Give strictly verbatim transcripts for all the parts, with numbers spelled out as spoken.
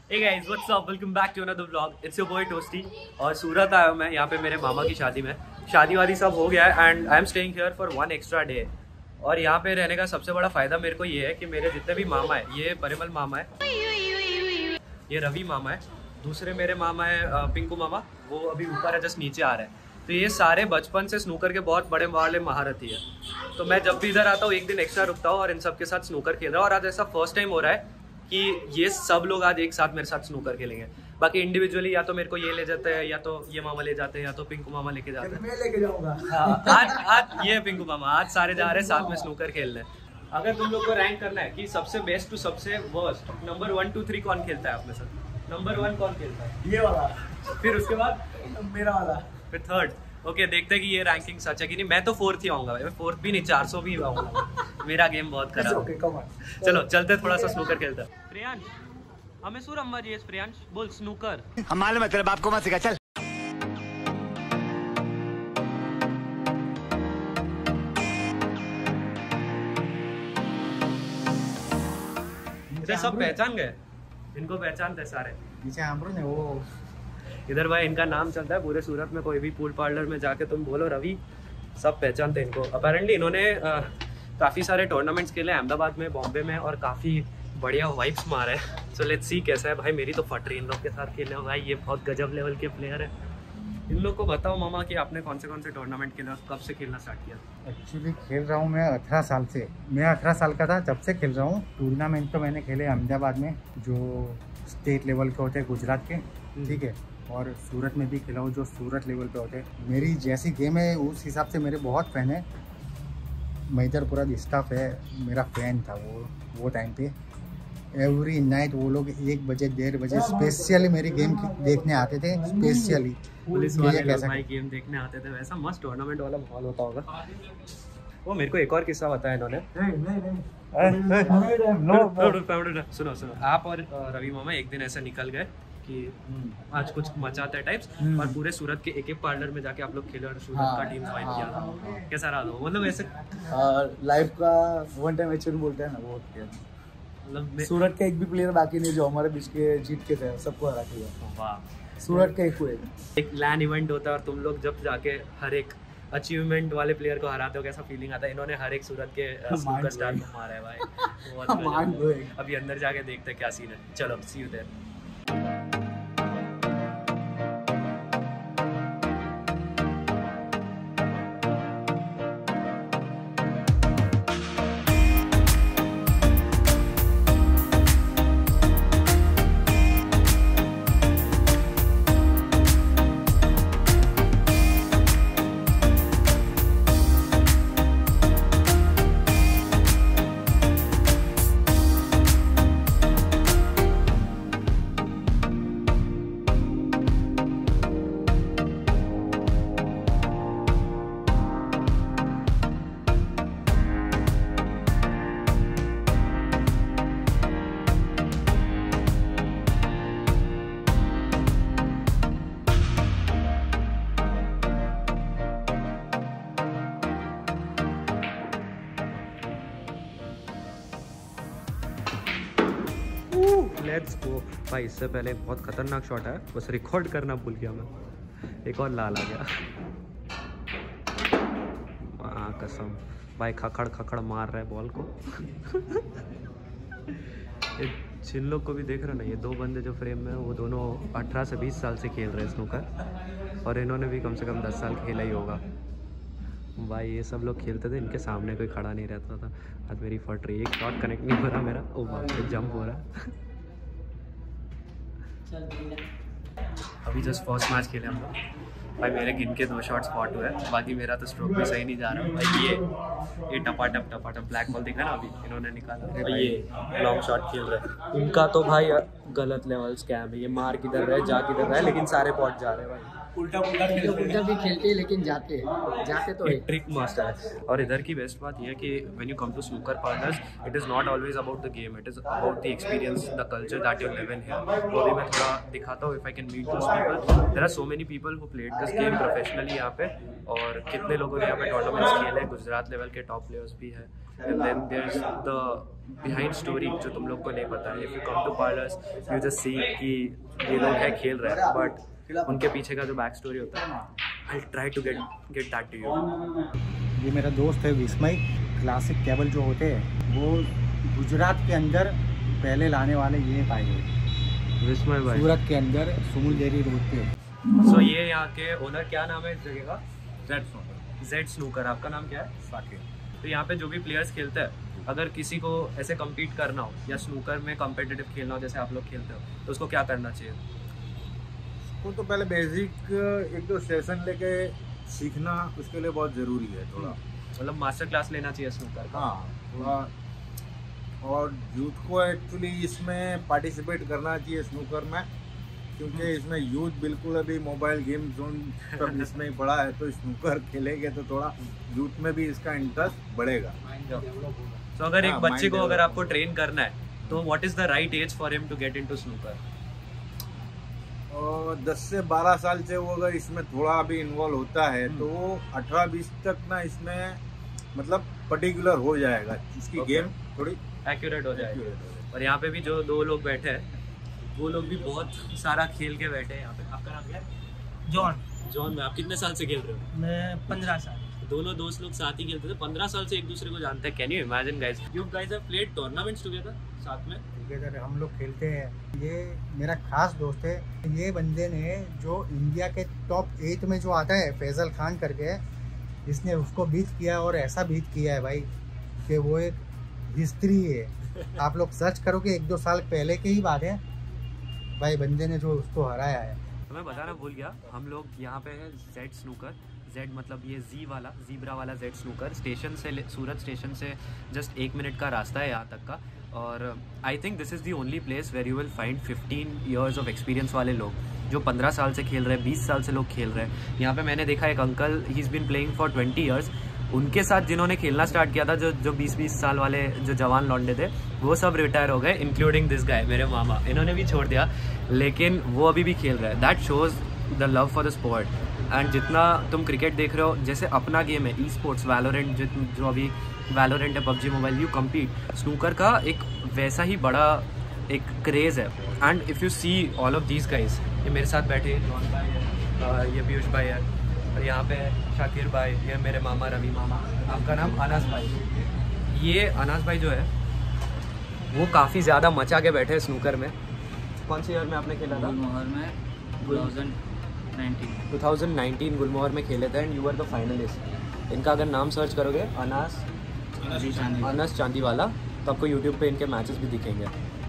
Hey guys, what's up? Welcome back to another vlog. It's your boy Toasty. और सूरत आया हूँ मैं यहाँ पे मेरे मामा की शादी में। शादी वादी सब हो गया है and I am staying here for one extra day. और यहाँ पे रहने का सबसे बड़ा फायदा मेरे को ये है कि मेरे जितने भी मामा है, ये परिमल मामा है, ये रवि मामा है, दूसरे मेरे मामा है पिंकू मामा, वो अभी ऊपर है, जस्ट नीचे आ रहे हैं। तो ये सारे बचपन से स्नूकर के बहुत बड़े वाले महारथी है। तो मैं जब भी इधर आता हूँ एक दिन एक्स्ट्रा रुकता हूँ और इन सब के साथ स्नूकर खेल रहा हूँ। और आज ऐसा फर्स्ट टाइम हो रहा है कि ये सब लोग आज एक साथ मेरे साथ स्नूकर खेलेंगे। बाकी इंडिविजुअली या तो मेरे को ये ले जाते हैं, या तो ये मामा ले जाते हैं, या तो पिंकू मामा लेके जाते हैं। मैं लेके जाऊंगा। हाँ, आज आज ये पिंकू मामा, आज सारे जा रहे हैं साथ में स्नूकर खेलने। अगर तुम लोग को रैंक करना है कि सबसे बेस्ट टू सबसे worst, number one two three कौन खेलता है अपने साथ? नंबर वन कौन खेलता है? ये वाला। फिर उसके बाद मेरा वाला। फिर थर्ड। ओके, देखते हैं कि ये रैंकिंग सच है कि नहीं। मैं तो फोर्थ ही आऊंगा, मैं फोर्थ भी नहीं, चार सौ भी आऊंगा। मेरा गेम बहुत खराब है। चलो चलते थोड़ा सा स्नूकर खेलते हैं। प्रियांश, हमें सूर अम्मा जी, प्रियांश बोल स्नूकर। हमारे मतलब बाप को मत सिखा, चल। इधर सब पहचान गए, इनको पहचानते सारे। नीचे आमरू ने वो इधर भाई इनका नाम चलता है पूरे सूरत में। कोई भी पूल पार्लर में जाके तुम बोलो रवि, सब पहचानते हैं इनको। अपेरेंटली इन्होंने काफ़ी सारे टूर्नामेंट्स खेले अहमदाबाद में, बॉम्बे में, और काफ़ी बढ़िया वाइब्स मारे हैं। सो लेट्स सी कैसा है। भाई मेरी तो फट रही इन लोग के साथ खेलने में। भाई ये बहुत गजब लेवल के प्लेयर है। इन लोग को बताओ मामा कि आपने कौन से कौन से टूर्नामेंट खेले और कब से खेलना स्टार्ट किया? एक्चुअली खेल रहा हूँ मैं अठारह साल से। मैं अठारह साल का था जब से खेल रहा हूँ। टूर्नामेंट तो मैंने खेले अहमदाबाद में, जो स्टेट लेवल के होते हैं गुजरात के, ठीक है, और सूरत में भी खेला हूँ जो सूरत लेवल पे होते हैं। मेरी जैसी गेम है उस हिसाब से मेरे बहुत फ़ैन है। मैदर पूरा स्टाफ है मेरा फ़ैन था वो वो टाइम पे। एवरी नाइट वो लोग एक बजे डेढ़ बजे स्पेशली मेरी गेम देखने आते थे। स्पेशली पुलिस वाले लोग भाई गेम देखने आते थे। वैसा मस्त टूर्नामेंट वाला माहौल होता होगा। वो मेरे को एक और किस्सा बताया इन्होंने। सुनो सुनो, आप और रवि मामा एक दिन ऐसे निकल गए कि आज कुछ मचाते टाइप्स, और पूरे सूरत के एक एक पार्लर में जाके आप लोग खेले और सूरत का टीम ज्वाइन किया था। कैसा रहा था? मतलब ऐसे लाइफ का वन टाइम एक्चुअली बोलते हैं ना, वो मतलब सूरत का एक भी प्लेयर बाकी नहीं जो हमारे बीच के जीत के थे, सबको हरा के गया। वाह, सूरत का एक हुए। एक लैंड इवेंट होता है और तुम लोग जब जाके हर एक अचीवमेंट वाले प्लेयर को हराते हो, कैसा फीलिंग आता है? इन्होंने हर एक सूरत के स्नूकर स्टार को मारा है भाई। बहुत अभी अंदर जाके देखते हैं क्या सीन है। चलो see you there. Let's go भाई। इससे पहले बहुत खतरनाक शॉट है, बस रिकॉर्ड करना भूल गया मैं। एक और लाल आ गया। हाँ कसम भाई, खखड़ खखड़ मार रहा है बॉल को। जिन लोग को भी देख रहे ना, ये दो बंदे जो फ्रेम में, वो दोनों अठारह से बीस साल से खेल रहे हैं स्नूकर, और इन्होंने भी कम से कम दस साल खेला ही होगा भाई। ये सब लोग खेलते थे, इनके सामने कोई खड़ा नहीं रहता था। आज मेरी फट रही है, एक शॉट कनेक्ट नहीं हो रहा मेरा। ओ बाप रे, जंप हो रहा। अभी जस्ट फर्स्ट मैच खेले हम लोग भाई। मेरे गिन के दो शॉट स्पॉट हुए, बाकी मेरा तो स्ट्रोक भी सही नहीं जा रहा भाई। ये ये टपाटप टपाटप ब्लैक बॉल दिखा ना अभी इन्होंने निकाला, ये लॉन्ग शॉट खेल रहे हैं। इनका तो भाई गलत लेवल स्कैम है। ये मार किधर रहे, जा किधर रहे, लेकिन सारे पॉट जा रहे हैं भाई। उल्टा उल्टा उल्टा भी खेलते हैं लेकिन जाते हैं जाते तो एक ट्रिक मास्टर है। और इधर की बेस्ट बात यह है कि when you come to snooker parlours, it is not always about the game, it is about the experience, the culture that you live in here. वो भी मैं थोड़ा दिखाता हूँ, if I can meet those people. There are so many people who played this game professionally यहाँ पे, और कितने लोगों ने यहाँ पे टूर्नामेंट्स खेले, गुजरात लेवल के टॉप प्लेयर्स भी है। And then there is the behind story जो तुम लोग को नहीं पता है. If you come to parlours you just see कि ये लोग है खेल रहे हैं, बट उनके पीछे का जो बैक स्टोरी होता है, I try to get get that to you. ये मेरा दोस्त है विस्मय. क्लासिक केबल जो होते हैं वो गुजरात के अंदर पहले लाने वाले ये पाए गए. विस्मय भाई सूरत के अंदर सुमुलदेरी रोड पे. सो ये यहाँ के ओनर, क्या नाम है इस जगह का? Z snooker. Z snooker. आपका नाम क्या है? साकिब. तो यहाँ पे जो भी प्लेयर्स खेलते हैं, अगर किसी को ऐसे कम्पीट करना हो या स्नूकर में कम्पिटिटिव खेलना हो जैसे आप लोग खेलते हो, तो उसको क्या करना चाहिए? वो तो पहले बेसिक एक दो सेशन लेके सीखना उसके लिए बहुत ज़रूरी है थोड़ा. मतलब मास्टर क्लास लेना चाहिए स्नूकर का. हाँ थोड़ा. और यूथ को एक्चुअली इसमें पार्टिसिपेट करना चाहिए स्नूकर में, क्योंकि इसमें यूथ बिल्कुल अभी मोबाइल गेम जोन सब इसमें ही पड़ा है. तो स्नूकर खेलेंगे तो थोड़ा यूथ में भी इसका इंटरेस्ट बढ़ेगा. तो अगर एक हाँ, बच्चे को mind अगर आपको ट्रेन करना है, तो what is the right age for him to get into snooker? और दस से बारह साल से वो अगर इसमें थोड़ा भी इन्वॉल्व होता है तो वो अठारह बीस तक ना इसमें मतलब पर्टिकुलर हो जाएगा. उसकी Okay. गेम थोड़ी एक्यूरेट हो जाएगी. और यहाँ पे भी जो दो लोग बैठे हैं, वो लोग भी बहुत सारा खेल के बैठे हैं यहाँ पे. आपका नाम क्या है? जॉन. जॉन में आप कितने साल से खेल रहे हो? मैं पंद्रह साल. दोनों दोस्त लोग साथ ही खेलते थे, पंद्रह साल से एक दूसरे को जानते हैं. Can you imagine guys, you guys have played tournaments together साथ में? टुगेदर हम लोग खेलते हैं. ये मेरा खास दोस्त है. ये बंदे ने जो इंडिया के टॉप एट में जो आता है फैजल खान करके, इसने उसको बीट किया और ऐसा बीट किया है भाई कि वो एक हिस्ट्री है. आप लोग सर्च करोगे, एक दो साल पहले की ही बात है भाई, बंदे ने जो उसको हराया है. तो मैं बताना भूल गया, हम लोग यहाँ पे है जेड स्नूकर. जेड मतलब ये जी वाला, जीब्रा वाला जेड स्नूकर. स्टेशन से, सूरत स्टेशन से जस्ट एक मिनट का रास्ता है यहाँ तक का. और I think this is the only place where you will find fifteen years of experience वाले लोग, जो पंद्रह साल से खेल रहे हैं, बीस साल से लोग खेल रहे हैं. यहाँ पे मैंने देखा एक uncle, he is been playing for twenty years. उनके साथ जिन्होंने खेलना स्टार्ट किया था, जो जो बीस बीस साल वाले जो जवान लौंडे थे, वो सब रिटायर हो गए, इंक्लूडिंग दिस गाय, मेरे मामा. इन्होंने भी छोड़ दिया, लेकिन वो अभी भी खेल रहे हैं. That shows the love for the sport. And जितना तुम क्रिकेट देख रहे हो, जैसे अपना गेम है ई स्पोर्ट्स वैलोरेंट, जो जो अभी वैलोरेंट है, PUBG mobile, you compete. Snooker का एक वैसा ही बड़ा एक क्रेज़ है. And if you see all of these guys, ये मेरे साथ बैठे हैं, जॉन भाई है, ये पीयूष भाई है, और यहाँ पे शाकिर भाई, ये मेरे मामा रवि मामा. आपका नाम? अनास भाई. ये अनास भाई जो है वो काफ़ी ज़्यादा मचा के बैठे हैं स्नूकर में. कौन से ईयर में आपने खेला था? गुलमोहर में दो हज़ार उन्नीस. दो हज़ार उन्नीस गुलमोहर में खेले थे, and you are the finalist. इनका अगर नाम सर्च करोगे, अनास अनास चांदीवाला, तो आपको यूट्यूब पे इनके मैचेस भी दिखेंगे.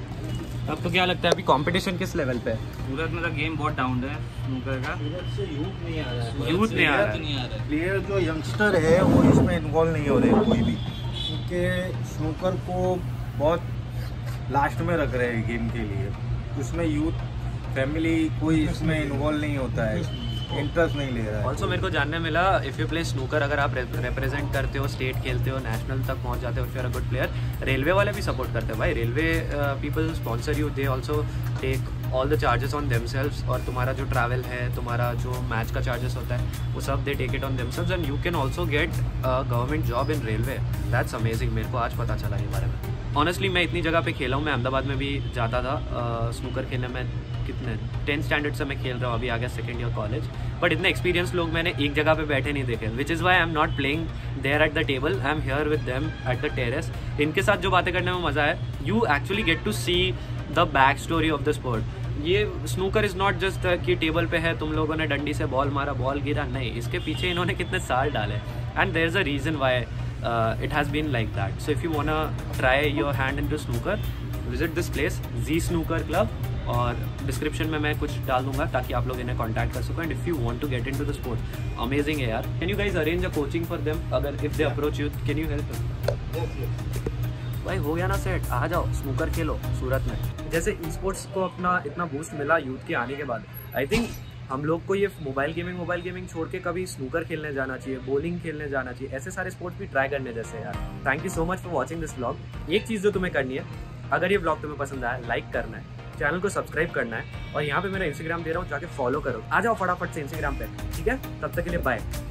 आपको क्या लगता है अभी कंपटीशन किस लेवल पे है? सूरत में तो गेम बहुत डाउन है स्नूकर का. यूथ नहीं आ रहा है. यूथ नहीं आ रहा है. नहीं आ रहा है. प्लेयर जो यंगस्टर है वो इसमें इन्वॉल्व नहीं हो रहे कोई भी, क्योंकि स्नूकर को बहुत लास्ट में रख रहे हैं गेम के लिए. उसमें यूथ फैमिली कोई इसमें इन्वॉल्व नहीं होता है, इंटरेस्ट नहीं ले रहा है. ऑल्सो मेरे को जानने मिला, इफ़ यू प्ले स्नूकर, अगर आप रिप्रेजेंट करते हो, स्टेट खेलते हो, नेशनल तक पहुंच जाते हो, if you are a good player, railway वाले भी सपोर्ट करते हैं भाई. Railway people sponsor you, they also take all the charges on themselves. और तुम्हारा जो ट्रैवल है, तुम्हारा जो मैच का चार्जेस होता है, वो सब they take it on themselves. And you can also get government job in railway. That's amazing. मेरे को आज पता चला ये बारे में. ऑनेस्टली मैं इतनी जगह पे खेला हूँ. मैं अहमदाबाद में भी जाता था स्नूकर खेलने में. कितने टेंथ स्टैंडर्ड से मैं खेल रहा हूँ, अभी आ गया सेकेंड ईयर कॉलेज. बट इतने एक्सपीरियंस लोग मैंने एक जगह पे बैठे नहीं देखे, which is why I am not playing there at the table. I am here with them at the terrace. इनके साथ जो बातें करने में मज़ा है, you actually get to see the back story of the sport. ये स्नूकर इज़ नॉट जस्ट कि टेबल पे है, तुम लोगों ने डंडी से बॉल मारा, बॉल गिरा. नहीं, इसके पीछे इन्होंने कितने साल डाले. And there is a reason why it has been like that. So if you want to try your hand in to snooker, visit this place, G snooker club. और डिस्क्रिप्शन में मैं कुछ डाल दूंगा ताकि आप लोग इन्हें कांटेक्ट कर सको. And if you want to get into the sport, amazing है यार. Can you guys arrange a coaching for them? अगर if they approach you, can you help? भाई हो गया ना सेट, आ जाओ स्नूकर खेलो सूरत में. जैसे ई स्पोर्ट्स को अपना इतना बूस्ट मिला यूथ के आने के बाद, आई थिंक हम लोग को ये मोबाइल गेमिंग मोबाइल गेमिंग छोड़ के कभी स्नूकर खेलने जाना चाहिए, बॉलिंग खेलने जाना चाहिए. ऐसे सारे स्पोर्ट्स भी ट्राई करने जैसे यार. Thank you so much for watching this vlog. एक चीज़ जो तुम्हें करनी है, अगर ये व्लॉग तुम्हें पसंद आया, लाइक करना है, चैनल को सब्सक्राइब करना है, और यहाँ पे मेरा इंस्टाग्राम दे रहा हूँ, जाके फॉलो करो. आ जाओ फटाफट से इंस्टाग्राम पे. ठीक है, तब तक के लिए बाय.